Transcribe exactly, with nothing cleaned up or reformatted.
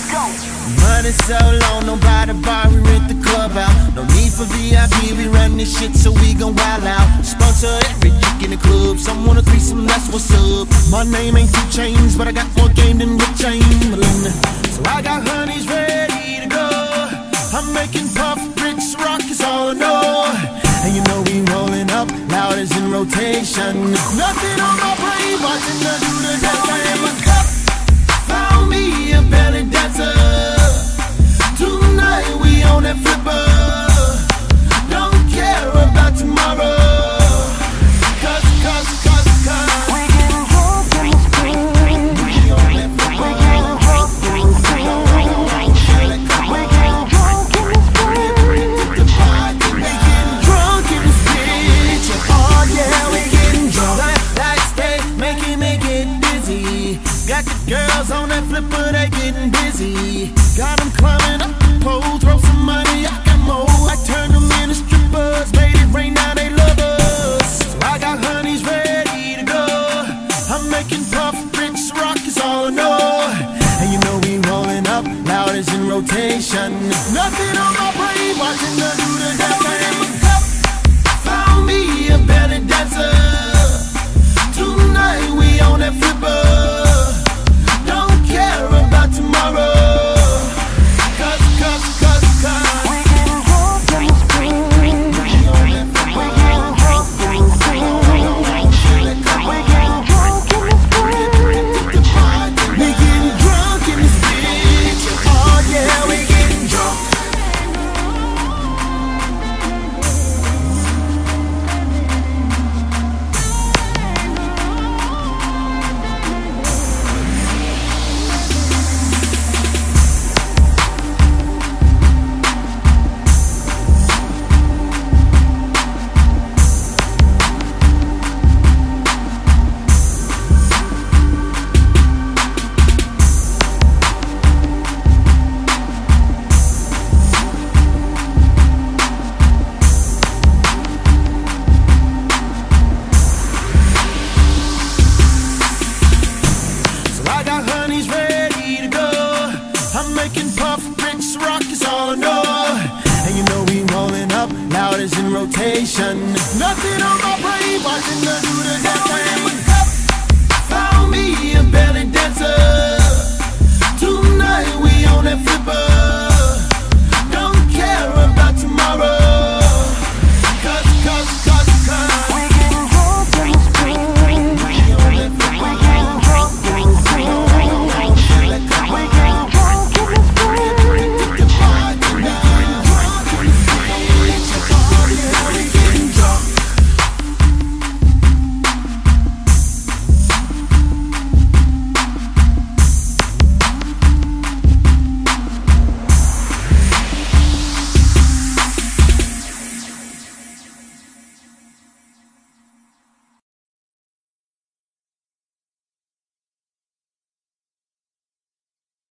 Money so long, nobody bar, we rent the club out. No need for V I P, we run this shit so we gon' wild out. Sponsor every chick in the club, some want a threesome, that's what's up. My name ain't two chains, but I got more game than Rick Chamberlain. So I got honeys ready to go. I'm making puff, bricks, rock is all I know. And you know we rolling up, loud as in rotation. Nothing on my brain, watching the do the dance. I am a cup, found me a belly dancer. Tonight we on that flipper. Don't care about tomorrow. Cause, cause, cause, cause we getting drunk in the spring. We on that flipper. We getting drunk in the spring. We getting drunk in the spring. We getting drunk in this bitch. Oh yeah, we getting drunk. Like stay, make it, make it dizzy. Got the girls on that flipper, they getting busy. Got them climbing up the pole, throw some money, I got more. I turn them into strippers, made it rain, now they love us. So I got honeys ready to go. I'm making puff, bricks, rock is all I know. And you know we rolling up, loud as in rotation. Nothing on my brain, watching the do the dance. I am a cup, found me a belly dancer. Tonight we on that flipper. Don't care about tomorrow. Cause, cause, cause, cause we getting drunk in the spring. We getting drunk in the spring. We getting drunk in the spring. We getting drunk in this bitch. Oh yeah, we getting drunk. Rotation. Nothing on my brain, watching the do the dance.